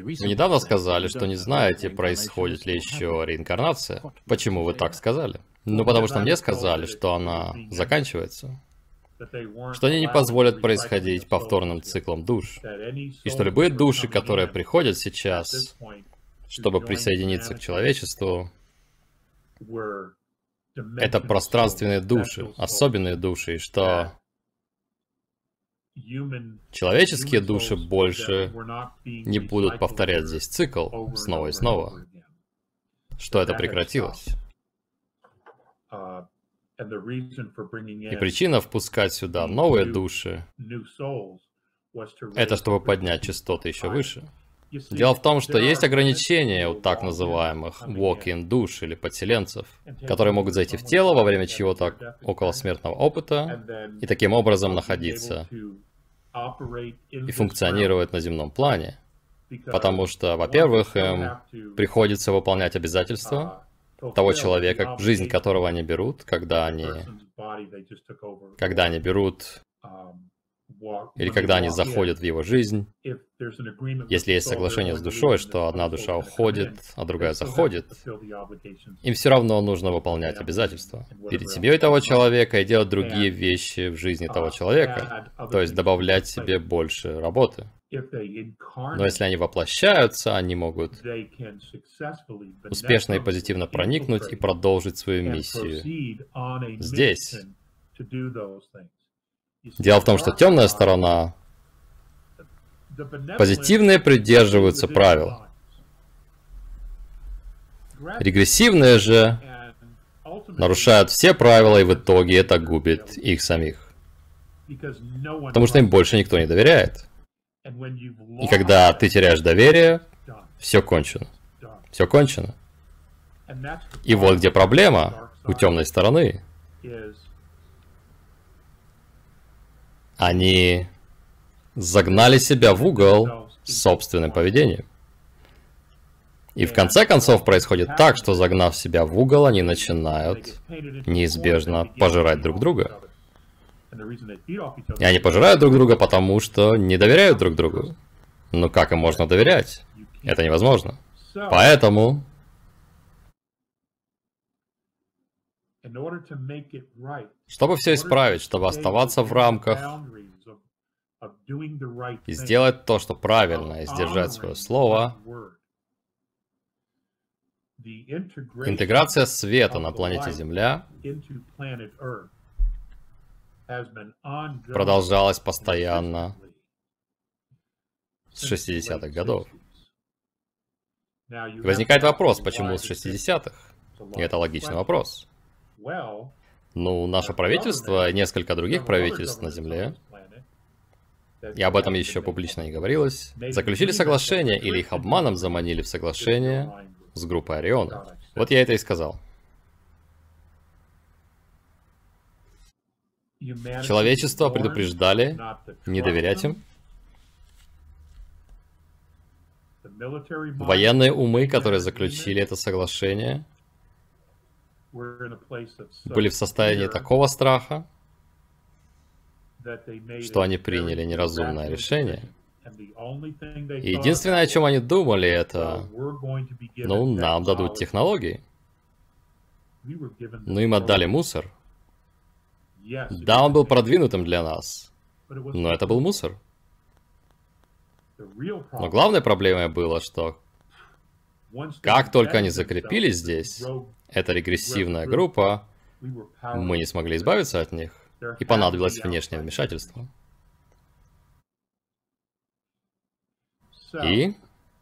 Вы недавно сказали, что не знаете, происходит ли еще реинкарнация. Почему вы так сказали? Ну, потому что мне сказали, что она заканчивается. Что они не позволят происходить повторным циклом душ. И что любые души, которые приходят сейчас, чтобы присоединиться к человечеству, это пространственные души, особенные души, и что человеческие души больше не будут повторять здесь цикл снова и снова, что это прекратилось. И причина впускать сюда новые души — это чтобы поднять частоты еще выше. Дело в том, что есть ограничения у так называемых walk-in душ или подселенцев, которые могут зайти в тело во время чего-то околосмертного опыта и таким образом находиться и функционировать на земном плане. Потому что, во-первых, им приходится выполнять обязательства того человека, жизнь которого они берут, когда они берут или когда они заходят в его жизнь. Если есть соглашение с душой, что одна душа уходит, а другая заходит, им все равно нужно выполнять обязательства перед семьей того человека и делать другие вещи в жизни того человека, то есть добавлять себе больше работы. Но если они воплощаются, они могут успешно и позитивно проникнуть и продолжить свою миссию здесь. Дело в том, что темная сторона, позитивные придерживаются правил. Регрессивные же нарушают все правила, и в итоге это губит их самих. Потому что им больше никто не доверяет. И когда ты теряешь доверие, все кончено. Все кончено. И вот где проблема у темной стороны. Они загнали себя в угол собственным поведением. И в конце концов происходит так, что загнав себя в угол, они начинают неизбежно пожирать друг друга. И они пожирают друг друга, потому что не доверяют друг другу. Ну как им можно доверять? Это невозможно. Поэтому чтобы все исправить, чтобы оставаться в рамках и сделать то, что правильно, и сдержать свое слово, интеграция света на планете Земля продолжалась постоянно с 60-х годов. Возникает вопрос, почему с 60-х? И это логичный вопрос. Ну, наше правительство и несколько других правительств на Земле, и об этом еще публично не говорилось, заключили соглашение или их обманом заманили в соглашение с группой Ориона. Вот я это и сказал. Человечество предупреждали не доверять им. Военные умы, которые заключили это соглашение, были в состоянии такого страха, что они приняли неразумное решение. И единственное, о чем они думали, это, ну, нам дадут технологии. Ну, им отдали мусор. Да, он был продвинутым для нас, но это был мусор. Но главной проблемой было, что как только они закрепились здесь, эта регрессивная группа, мы не смогли избавиться от них, и понадобилось внешнее вмешательство. И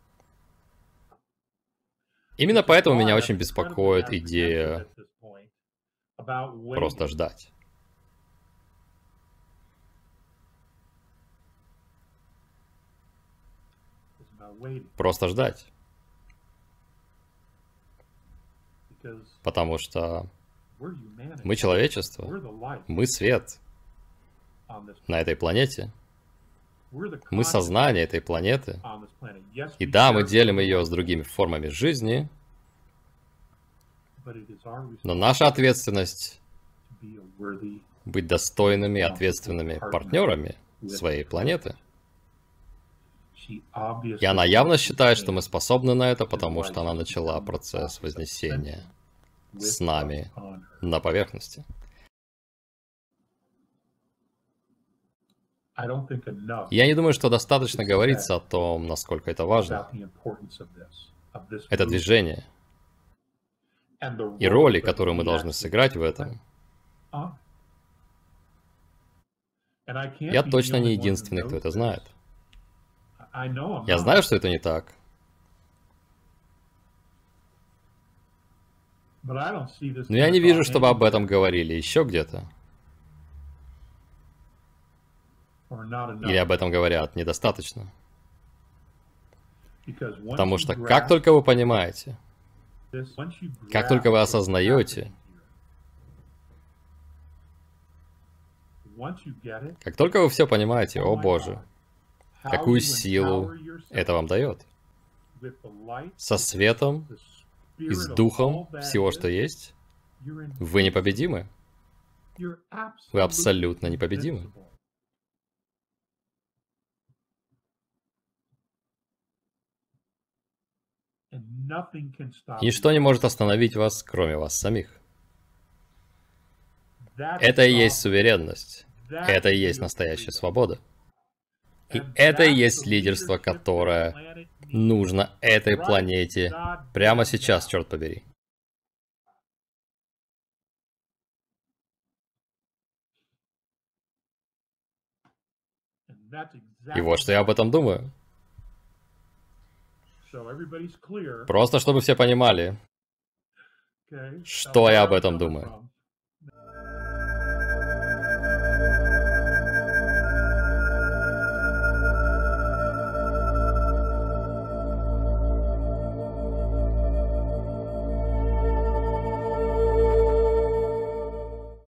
именно поэтому меня очень беспокоит идея просто ждать. Просто ждать. Потому что мы человечество, мы свет на этой планете, мы сознание этой планеты, и да, мы делим ее с другими формами жизни, но наша ответственность быть достойными и ответственными партнерами своей планеты. И она явно считает, что мы способны на это, потому что она начала процесс вознесения с нами на поверхности. Я не думаю, что достаточно говорится о том, насколько это важно. Это движение. И роли, которую мы должны сыграть в этом. Я точно не единственный, кто это знает. Я знаю, что это не так. Но я не вижу, чтобы об этом говорили еще где-то. Или об этом говорят недостаточно. Потому что как только вы понимаете, как только вы осознаете, как только вы все понимаете, о Боже, какую силу это вам дает. Со светом и с духом всего, что есть, вы непобедимы. Вы абсолютно непобедимы. Ничто не может остановить вас, кроме вас самих. Это и есть суверенность. Это и есть настоящая свобода. И это и есть лидерство, которое нужно этой планете прямо сейчас, черт побери. И вот что я об этом думаю. Просто чтобы все понимали, что я об этом думаю.